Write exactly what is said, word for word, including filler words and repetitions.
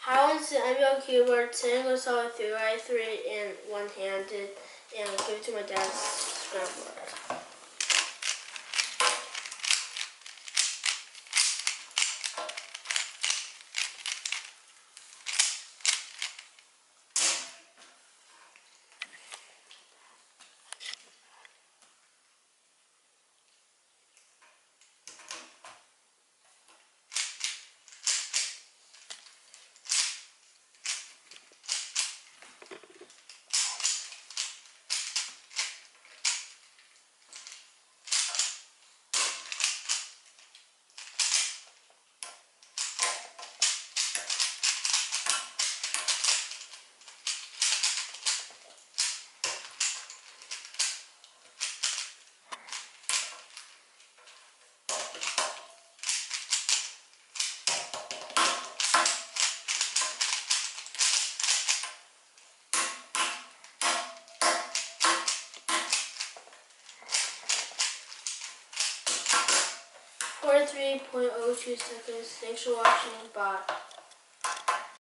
How is the N B L keyboard sitting with solid three by three and one-handed and give it to my dad's scrambler. forty-three point zero two seconds. Thanks for watching. Bye.